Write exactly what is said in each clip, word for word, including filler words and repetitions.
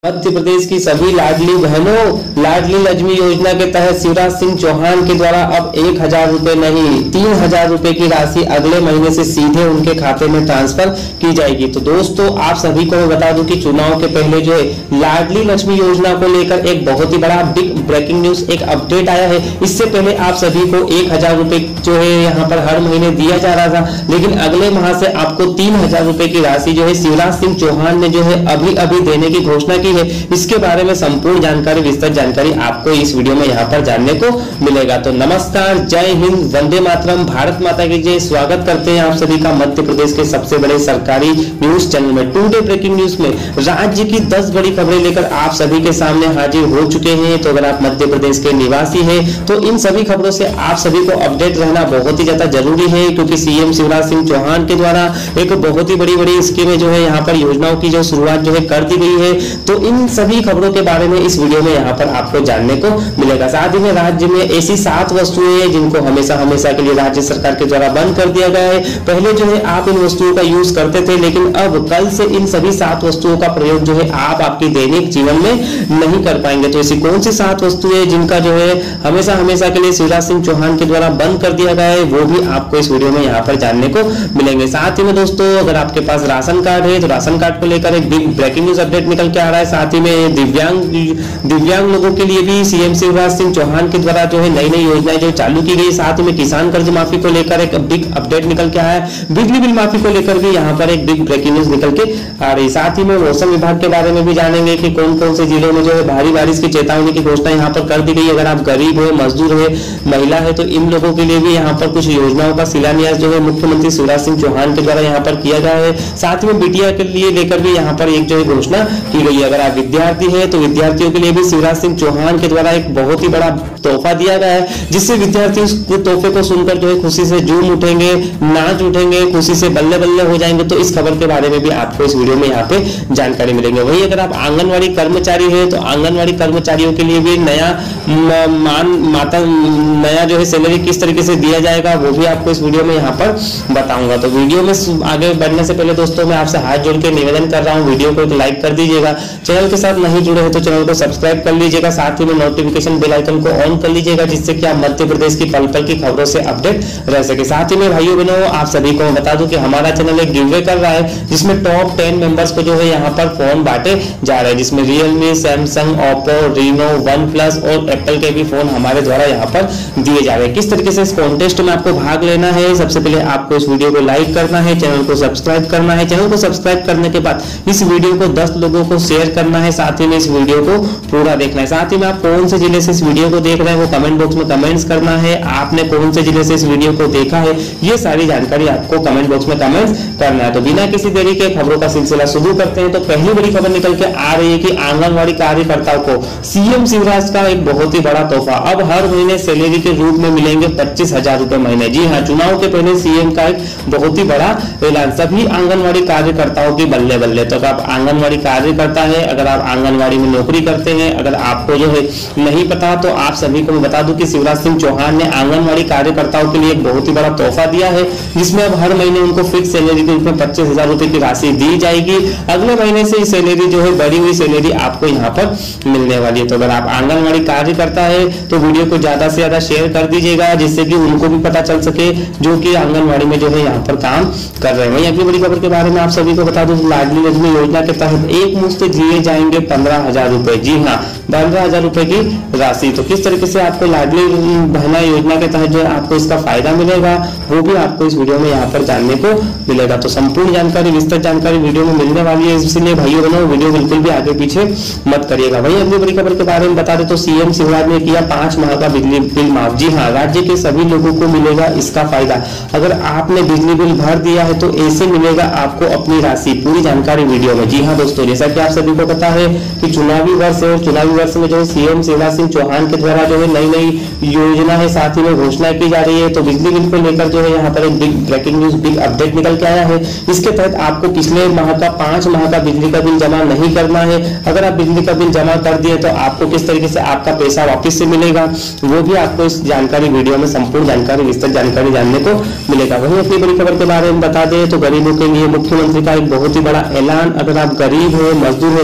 मध्य प्रदेश की सभी लाडली बहनों, लाडली लक्ष्मी योजना के तहत शिवराज सिंह चौहान के द्वारा अब एक हजार रुपए नहीं तीन हजार रुपए की राशि अगले महीने से सीधे उनके खाते में ट्रांसफर की जाएगी। तो दोस्तों, आप सभी को मैं बता दूं कि चुनाव के पहले जो है लाडली लक्ष्मी योजना को लेकर एक बहुत ही बड़ा बिग ब्रेकिंग न्यूज, एक अपडेट आया है। इससे पहले आप सभी को एक हजार रुपए जो है यहाँ पर हर महीने दिया जा रहा था, लेकिन अगले माह से आपको तीन हजार रुपए की राशि जो है शिवराज सिंह चौहान ने जो है अभी अभी देने की घोषणा की है। इसके बारे में संपूर्ण जानकारी, विस्तृत जानकारी आपको इस वीडियो में यहाँ पर जानने को मिलेगा। तो नमस्कार, जय हिंद, वंदे मातरम, भारत माता की जय। स्वागत करते हैं आप सभी का मध्य प्रदेश के सबसे बड़े सरकारी न्यूज चैनल में। टुडे ब्रेकिंग न्यूज में राज्य की दस बड़ी खबरें लेकर आप सभी के सामने हाजिर हो चुके हैं। तो अगर आप मध्य प्रदेश के निवासी हैं तो इन सभी खबरों से आप सभी को अपडेट रहना बहुत ही ज्यादा जरूरी है, क्योंकि सीएम शिवराज सिंह चौहान के द्वारा एक बहुत ही बड़ी बड़ी स्कीमें जो है यहाँ पर योजनाओं की जो शुरुआत जो है कर दी गई है। तो इन सभी खबरों के बारे में इस वीडियो में यहाँ पर आपको जानने को मिलेगा। साथ ही में राज्य में ऐसी सात वस्तुएं हैं जिनको हमेशा हमेशा के लिए राज्य सरकार के द्वारा बंद कर दिया गया है। पहले जो है आप इन वस्तुओं का यूज करते थे, लेकिन अब कल से इन सभी सात वस्तुओं का प्रयोग जो है आप आपके दैनिक जीवन में नहीं कर पाएंगे। तो ऐसी कौन सी सात वस्तुएं जिनका जो है हमेशा हमेशा के लिए शिवराज सिंह चौहान के द्वारा बंद कर दिया गया है, वो भी आपको इस वीडियो में यहाँ पर जानने को मिलेंगे। साथ ही में दोस्तों, अगर आपके पास राशन कार्ड है तो राशन कार्ड को लेकर एक बिग ब्रेकिंग न्यूज अपडेट निकल के आ रहा है। साथ ही में दिव्यांग दिव्यांग लोगों के लिए भी सीएम शिवराज सिंह चौहान के द्वारा जो है नई नई योजनाएं जो चालू की गई। साथ में किसान कर्ज माफी को लेकर एक बिग अपडेट निकल के आया है। बिजली बिल माफी को लेकर भी यहाँ पर एक बिग ब्रेकिंग न्यूज निकल के आ रही। साथ ही में मौसम विभाग के बारे में भी जानेंगे कि कौन कौन से जिलों में जो है भारी बारिश की चेतावनी की घोषणा यहाँ पर कर दी गई। अगर आप गरीब हो, मजदूर है, महिला है, तो इन लोगों के लिए भी यहाँ पर कुछ योजनाओं का शिलान्यास जो है मुख्यमंत्री शिवराज सिंह चौहान के द्वारा यहाँ पर किया गया है। साथ में बिटिया के लिए लेकर भी यहाँ पर एक जो है घोषणा की गई है। अगर आप विद्यार्थी है तो विद्यार्थियों के लिए भी शिवराज सिंह चौहान के द्वारा एक बहुत ही बड़ा तोहफा दिया गया है, जिससे विद्यार्थी उस तोहफे को सुनकर जो है खुशी से झूम उठेंगे, नाच उठेंगे, खुशी से बल्ले बल्ले हो जाएंगे। तो इस खबर के बारे में भी आपको इस वीडियो में यहाँ पे जानकारी मिलेंगे। वही अगर आप आंगनवाड़ी कर्मचारी है तो आंगनवाड़ी कर्मचारियों के लिए भी नया मान माता नया जो है सैलरी किस तरीके से दिया जाएगा, वो भी आपको इस वीडियो में यहाँ पर बताऊंगा। तो वीडियो में आगे बढ़ने से पहले दोस्तों, मैं आपसे हाथ जोड़ के निवेदन कर रहा हूँ, वीडियो को एक लाइक कर दीजिएगा। चैनल के साथ नहीं जुड़े हैं तो चैनल को सब्सक्राइब कर लीजिएगा। साथ ही में नोटिफिकेशन बेल आइकन को ऑन कर लीजिएगा, जिससे कि आप मध्य प्रदेश की पल पल की खबरों से अपडेट रह सके। साथ ही में भाइयों बहनों, आप सभी को बता दूं कि हमारा चैनल एक गिवअवे कर रहा है, जिसमें टॉप टेन मेंबर्स को जो है यहाँ पर फोन बांटे जा रहे हैं, जिसमें Realme, Samsung, Oppo, Reno, OnePlus और एप्पल के भी फोन हमारे द्वारा यहाँ पर दिए जा रहे हैं। किस तरीके से इस कॉन्टेस्ट में आपको भाग लेना है, सबसे पहले आपको इस वीडियो को लाइक करना है, चैनल को सब्सक्राइब करना है। चैनल को सब्सक्राइब करने के बाद इस वीडियो को दस लोगों को शेयर करना है। साथ ही में इस वीडियो को पूरा देखना है। साथ ही में आप कौन से जिले से इस वीडियो को देख रहे हैं वो कमेंट बॉक्स में कमेंट्स करना है। आपने कौन से जिले से इस वीडियो को देखा है, ये सारी जानकारी आपको कमेंट बॉक्स में कमेंट करना है। तो बिना किसी देरी के खबरों का सिलसिला शुरू करते हैं। तो पहली बड़ी खबर निकल के आ रही है कि आंगनवाड़ी कार्यकर्ताओं को सीएम शिवराज का एक बहुत ही बड़ा तोहफा। अब हर महीने सैलरी के रूप में मिलेंगे पच्चीस हजार रुपए महीने। जी हाँ, चुनाव के पहले सीएम का एक बहुत ही बड़ा ऐलान सभी आंगनवाड़ी कार्यकर्ताओं की बल्ले बल्ले। तो अगर आप आंगनवाड़ी कार्यकर्ता है, अगर आप आंगनवाड़ी में नौकरी करते हैं, अगर आपको जो है नहीं पता तो आप सभी को मैं बता दूं कि शिवराज सिंह चौहान ने आंगनवाड़ी कार्यकर्ताओं के लिए एक बहुत ही बड़ा तोहफा दिया है, जिसमें अब हर महीने उनको फिक्स सैलरी के रूप में पच्चीस हजार रुपए की राशि दी जाएगी। अगले महीने से सैलरी जो है बढ़ी हुई सैलरी आपको यहाँ पर मिलने वाली है। तो अगर आप आंगनवाड़ी कार्यकर्ता है तो वीडियो को ज्यादा से ज्यादा शेयर कर दीजिएगा, जिससे कि उनको भी पता चल सके जो कि आंगनवाड़ी में जो है यहाँ पर काम कर रहे हैं। वही अगली बड़ी खबर के बारे में आप सभी को बता दूं, लाडली लक्ष्मी योजना के तहत एक मुश्त दिए जाएंगे पंद्रह हजार रुपए। जी हाँ, पंद्रह हजार रुपए की राशि। तो किस तरीके से आपको लाडली बहना योजना के तहत जो है आपको इसका फायदा मिलेगा, वो भी आपको इस वीडियो में यहाँ पर जानने को मिलेगा। तो संपूर्ण जानकारी, विस्तृत जानकारी वीडियो में मिलने वाली है, इसलिए भाइयों बहनों वीडियो बिल्कुल भी आगे पीछे मत करिएगा। वही अगली बड़ी खबर के बारे में बता दें तो सीएम शिवराज ने किया पांच माह का बिजली बिल माफ। जी हाँ, राज्य के सभी लोगों को मिलेगा इसका फायदा। अगर आपने बिजली बिल भर दिया है तो ऐसे मिलेगा आपको अपनी राशि। पूरी जानकारी वीडियो में। जी हाँ दोस्तों, जैसा कि आप सभी को पता है कि चुनावी वर्ष है, चुनावी वर्ष में जो है सीएम शिवराज सिंह चौहान के द्वारा जो है नई नई योजना है, साथ ही में घोषणा की जा रही है। तो बिजली बिल को लेकर जो है यहाँ पर एक big breaking news, big update निकल के आया है। इसके तहत आपको पिछले माह का पांच माह का बिजली का बिल जमा नहीं करना है। अगर आप बिजली का बिल जमा कर दिए तो आपको किस तरीके से आपका पैसा वापस से मिलेगा, वो भी आपको इस जानकारी वीडियो में संपूर्ण जानकारी, विस्तृत जानकारी जानने को मिलेगा। वहीं अपनी बड़ी खबर के बारे में बता दें तो गरीबों के लिए मुख्यमंत्री का एक बहुत ही बड़ा ऐलान। अगर आप गरीब है, मजदूर है,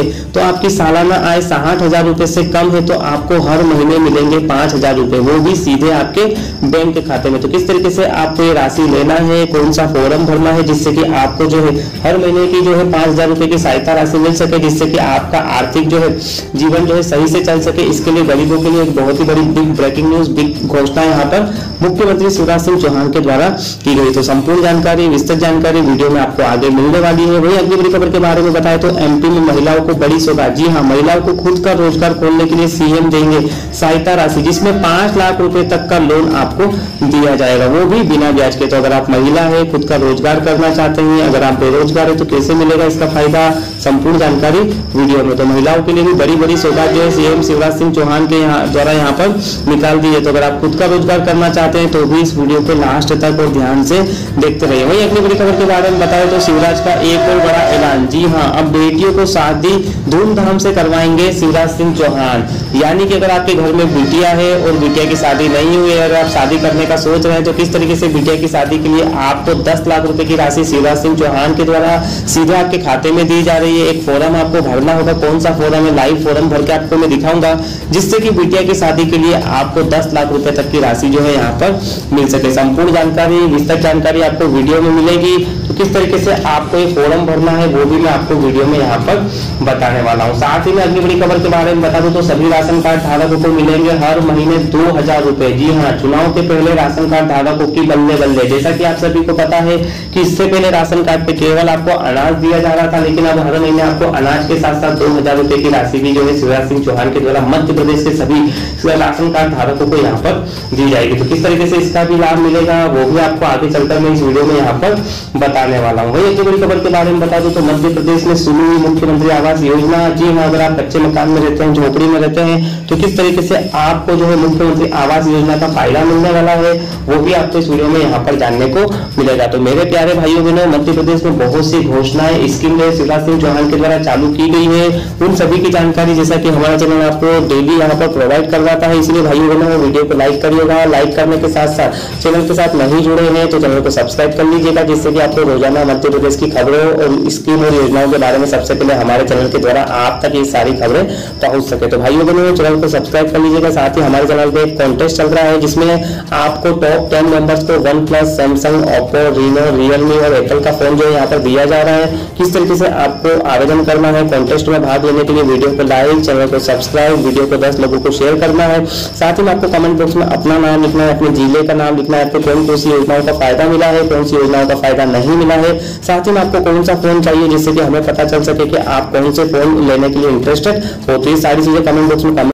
तो आपकी सालाना आय साठ हजार रुपए से कम है तो आपको हर महीने मिलेंगे पांच हजार रुपए, वो भी सीधे आपके बैंक के खाते में। तो किस तरीके से आपको ये राशि लेना है, कौन सा फॉर्म भरना है जिससे कि आपको जो है हर महीने की जो है पांच हजार रुपए की सहायता राशि मिल सके, जिससे कि आपका आर्थिक जो है जीवन जो है सही से चल सके। इसके लिए गरीबों के लिए एक बहुत ही बड़ी बिग ब्रेकिंग न्यूज, बिग घोषणा यहाँ पर मुख्यमंत्री शिवराज सिंह चौहान के द्वारा की गई। तो संपूर्ण जानकारी, विस्तृत जानकारी वीडियो में आपको आगे मिलने वाली है। वही अगली बड़ी खबर के बारे में बताएं तो एमपी में महिलाओं को बड़ी सौगात। जी हाँ, महिलाओं को खुद का रोजगार खोलने के लिए सीएम देंगे सहायता राशि, जिसमें पांच लाख रुपए तक का लोन आपको दिया जाएगा, वो भी बिना ब्याज के। तो अगर आप महिला है, खुद का रोजगार करना चाहते हैं, अगर आप बेरोजगार है तो कैसे मिलेगा इसका फायदा, संपूर्ण जानकारी वीडियो में। तो महिलाओं के लिए भी बड़ी बड़ी सौगात जो है सीएम शिवराज सिंह चौहान के यहाँ द्वारा यहाँ पर निकाल दी है। तो अगर आप खुद का रोजगार करना चाहते हैं तो भी इस वीडियो को लास्ट तक और ध्यान से देखते रहिए। वही अगली बड़ी खबर के बारे में बताएं तो शिवराज का एक और बड़ा ऐलान। जी हाँ, अब बेटियों को शादी धूमधाम से करवाएंगे शिवराज सिंह चौहान। यानी कि अगर आपके घर में बिटिया है और बिटिया की शादी नहीं हुई है, अगर आप शादी करने का सोच रहे हैं तो किस तरीके से बिटिया की शादी के लिए आपको दस लाख रुपए की राशि शिवराज सिंह चौहान के द्वारा सीधे आपके खाते में दी जा रही है। एक फॉर्म आपको भरना होगा, कौन सा फॉर्म है, लाइव फॉर्म भर के आपको मैं दिखाऊंगा, जिससे कि बिटिया की शादी के लिए आपको दस लाख रुपए तक की राशि जो है यहाँ पर मिल सके। संपूर्ण जानकारी, विस्तृत जानकारी आपको वीडियो में मिलेगी। तो किस तरीके से आपको ये फॉर्म भरना है वो भी मैं आपको वीडियो में यहाँ पर बताने वाला हूँ। साथ ही में अगली बड़ी खबर के बारे में बता दूं तो सभी राशन कार्ड धारकों को मिलेंगे हर महीने दो हजार रुपए। जी हाँ, चुनाव के पहले राशन कार्ड धारकों की बल्ले बल्ले। जैसा कि आप सभी को पता है कि इससे पहले राशन कार्ड पे केवल आपको अनाज दिया जा रहा था, लेकिन अब हर महीने आपको अनाज के साथ साथ दो हजार रुपए की राशि भी जो है शिवराज सिंह चौहान के द्वारा मध्य प्रदेश के सभी राशन कार्ड धारकों को यहाँ पर दी जाएगी। तो किस तरीके से इसका भी लाभ मिलेगा वो भी आपको आगे चलकर मैं इस वीडियो में यहाँ पर बताने वाला हूँ। वही एक बड़ी खबर के बारे में बता दूं तो मध्य प्रदेश में शुरू हुई मुख्यमंत्री आवास योजना। जी हाँ, अगर आप कच्चे मकान में रहते हैं, झोपड़ी में रहते हैं, तो किस तरीके से आपको जो है मुख्यमंत्री आवास योजना का फायदा मिलने वाला है वो भी आपको इस वीडियो में यहाँ पर जानने को मिलेगा। तो मेरे प्यारे भाइयों बहनों, मध्य प्रदेश में बहुत सी घोषणाएं, स्कीम शिवराज सिंह चौहान के द्वारा चालू की गई है। उन सभी की जानकारी जैसा कि हमारा चैनल आपको डेली यहाँ पर प्रोवाइड करवाता है, इसलिए भाइयों बहनों वीडियो को लाइक करिएगा। लाइक करने के साथ साथ चैनल के साथ नहीं जुड़े हैं तो चैनल को सब्सक्राइब कर लीजिएगा, जिससे कि आपको रोजाना मध्य प्रदेश की खबरों और स्कीम और योजनाओं के बारे में सबसे पहले हमारे चैनल के द्वारा आप तक ये सारी खबरें पहुंच सके। तो भाइयों बहनों, चैनल को सब्सक्राइब कर लीजिएगा। साथ ही हमारे चैनल पे एक कॉन्टेस्ट चल रहा है जिसमें आपको टॉप टेन मेंबर्स को OnePlus, Samsung, Oppo, Reno, Realme और एप्पल का फोन जो है यहाँ पर दिया जा रहा है। किस तरीके से आपको आवेदन करना है कॉन्टेस्ट में भाग लेने के लिए, वीडियो को लाइक, चैनल को सब्सक्राइब, वीडियो को दस लोगों को शेयर करना है। साथ ही में आपको कमेंट बॉक्स में अपना नाम लिखना है, अपने जिले का नाम लिखना है, आपको कौन कौन सी योजनाओं का फायदा मिला है, कौन सी योजनाओं का फायदा नहीं मिला है। साथ ही में आपको कौन सा फोन चाहिए जिससे कि हमें पता चल सके कि आप कौन से फोन लेने के लिए इंटरेस्टेड हो। तो ये सारी चीजें कमेंट बॉक्स में